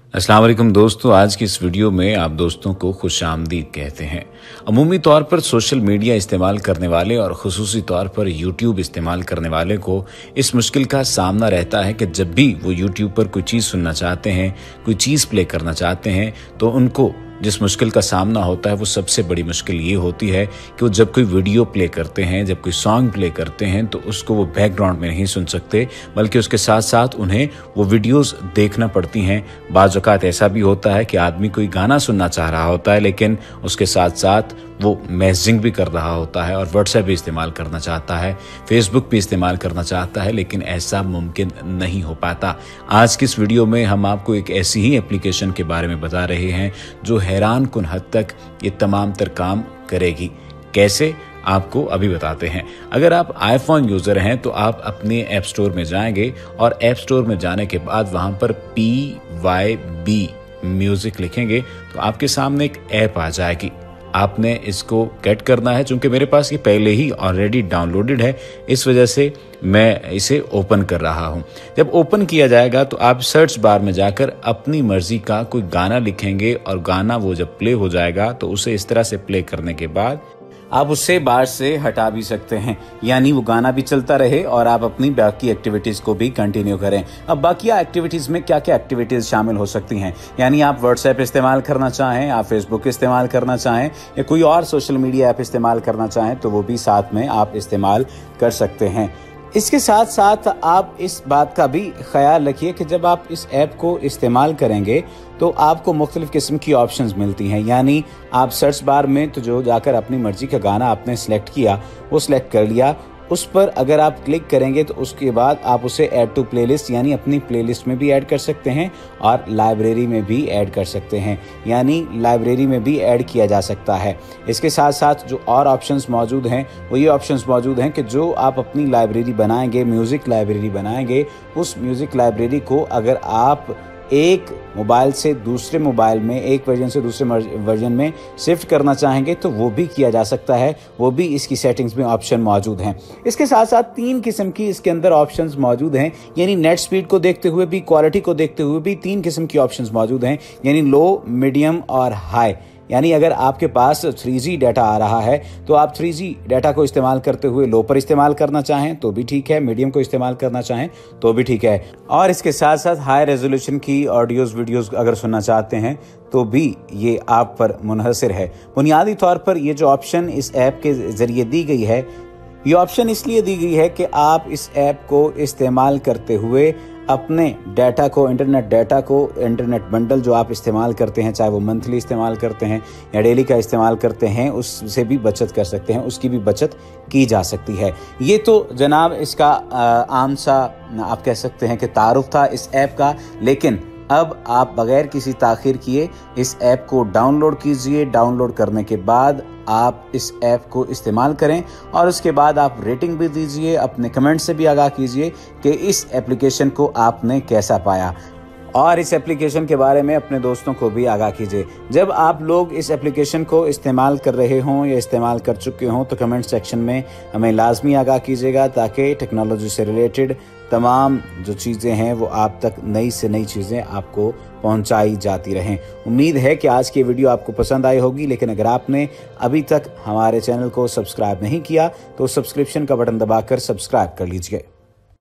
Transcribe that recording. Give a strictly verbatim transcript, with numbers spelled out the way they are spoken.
अस्सलाम वालेकुम दोस्तों, आज की इस वीडियो में आप दोस्तों को खुशामदीद कहते हैं। अमूमी तौर पर सोशल मीडिया इस्तेमाल करने वाले और खुसूसी तौर पर यूट्यूब इस्तेमाल करने वाले को इस मुश्किल का सामना रहता है कि जब भी वो यूट्यूब पर कोई चीज़ सुनना चाहते हैं, कोई चीज़ प्ले करना चाहते हैं, तो उनको जिस मुश्किल का सामना होता है वो सबसे बड़ी मुश्किल ये होती है कि वो जब कोई वीडियो प्ले करते हैं, जब कोई सॉन्ग प्ले करते हैं, तो उसको वो बैकग्राउंड में नहीं सुन सकते, बल्कि उसके साथ साथ उन्हें वो वीडियोस देखना पड़ती हैं। बाज़ औक़ात ऐसा भी होता है कि आदमी कोई गाना सुनना चाह रहा होता है, लेकिन उसके साथ साथ वो मैसेजिंग भी कर रहा होता है और व्हाट्सएप भी इस्तेमाल करना चाहता है, फेसबुक भी इस्तेमाल करना चाहता है, लेकिन ऐसा मुमकिन नहीं हो पाता। आज की इस वीडियो में हम आपको एक ऐसी ही एप्लीकेशन के बारे में बता रहे हैं जो हैरान कुन हद तक ये तमाम तर काम करेगी। कैसे, आपको अभी बताते हैं। अगर आप आईफोन यूज़र हैं तो आप अपने ऐप स्टोर में जाएंगे और ऐप स्टोर में जाने के बाद वहाँ पर पी वाई बी म्यूज़िक लिखेंगे तो आपके सामने एक ऐप आ जाएगी। आपने इसको गेट करना है। चूंकि मेरे पास ये पहले ही ऑलरेडी डाउनलोडेड है, इस वजह से मैं इसे ओपन कर रहा हूँ। जब ओपन किया जाएगा तो आप सर्च बार में जाकर अपनी मर्जी का कोई गाना लिखेंगे और गाना वो जब प्ले हो जाएगा तो उसे इस तरह से प्ले करने के बाद आप उससे बाहर से हटा भी सकते हैं, यानी वो गाना भी चलता रहे और आप अपनी बाकी एक्टिविटीज़ को भी कंटिन्यू करें। अब बाकी एक्टिविटीज़ में क्या क्या एक्टिविटीज़ शामिल हो सकती हैं, यानी आप व्हाट्सएप इस्तेमाल करना चाहें, आप फेसबुक इस्तेमाल करना चाहें या कोई और सोशल मीडिया ऐप इस्तेमाल करना चाहें तो वो भी साथ में आप इस्तेमाल कर सकते हैं। इसके साथ साथ आप इस बात का भी ख्याल रखिए कि जब आप इस ऐप को इस्तेमाल करेंगे तो आपको मुख्तलिफ़ किस्म की ऑप्शंस मिलती हैं, यानी आप सर्च बार में तो जो जाकर अपनी मर्जी का गाना आपने सेलेक्ट किया वो सिलेक्ट कर लिया, उस पर अगर आप क्लिक करेंगे तो उसके बाद आप उसे ऐड टू प्लेलिस्ट यानी अपनी प्लेलिस्ट में भी ऐड कर सकते हैं और लाइब्रेरी में भी ऐड कर सकते हैं, यानी लाइब्रेरी में भी ऐड किया जा सकता है। इसके साथ साथ जो और ऑप्शंस मौजूद हैं वो ये ऑप्शंस मौजूद हैं कि जो आप अपनी लाइब्रेरी बनाएंगे, म्यूज़िक लाइब्रेरी बनाएंगे, उस म्यूज़िक लाइब्रेरी को अगर आप एक मोबाइल से दूसरे मोबाइल में, एक वर्जन से दूसरे वर्जन में शिफ्ट करना चाहेंगे तो वो भी किया जा सकता है, वो भी इसकी सेटिंग्स में ऑप्शन मौजूद हैं। इसके साथ साथ तीन किस्म की इसके अंदर ऑप्शंस मौजूद हैं, यानी नेट स्पीड को देखते हुए भी, क्वालिटी को देखते हुए भी तीन किस्म की ऑप्शंस मौजूद हैं, यानी लो, मीडियम और हाई। यानी अगर आपके पास थ्री जी डाटा आ रहा है तो आप थ्री जी डाटा को इस्तेमाल करते हुए लो पर इस्तेमाल करना चाहें तो भी ठीक है, मीडियम को इस्तेमाल करना चाहें तो भी ठीक है, और इसके साथ साथ हाई रेजोल्यूशन की ऑडियोज़ वीडियोज़ अगर सुनना चाहते हैं तो भी ये आप पर मुनहसर है। बुनियादी तौर पर ये जो ऑप्शन इस ऐप के ज़रिए दी गई है, ये ऑप्शन इसलिए दी गई है कि आप इस ऐप को इस्तेमाल करते हुए अपने डाटा को, इंटरनेट डाटा को, इंटरनेट बंडल जो आप इस्तेमाल करते हैं, चाहे वो मंथली इस्तेमाल करते हैं या डेली का इस्तेमाल करते हैं, उससे भी बचत कर सकते हैं, उसकी भी बचत की जा सकती है। ये तो जनाब इसका आम सा आप कह सकते हैं कि तारुफ था इस ऐप का, लेकिन अब आप बगैर किसी ताख़ीर किए इस ऐप को डाउनलोड कीजिए। डाउनलोड करने के बाद आप इस ऐप को इस्तेमाल करें और उसके बाद आप रेटिंग भी दीजिए, अपने कमेंट से भी आगाह कीजिए कि इस एप्लीकेशन को आपने कैसा पाया, और इस एप्लीकेशन के बारे में अपने दोस्तों को भी आगाह कीजिए। जब आप लोग इस एप्लीकेशन को इस्तेमाल कर रहे हों या इस्तेमाल कर चुके हों तो कमेंट सेक्शन में हमें लाजमी आगाह कीजिएगा, ताकि टेक्नोलॉजी से रिलेटेड तमाम जो चीज़ें हैं वो आप तक नई से नई चीज़ें आपको पहुंचाई जाती रहें। उम्मीद है कि आज की वीडियो आपको पसंद आई होगी, लेकिन अगर आपने अभी तक हमारे चैनल को सब्सक्राइब नहीं किया तो सब्सक्रिप्शन का बटन दबाकर सब्सक्राइब कर लीजिए।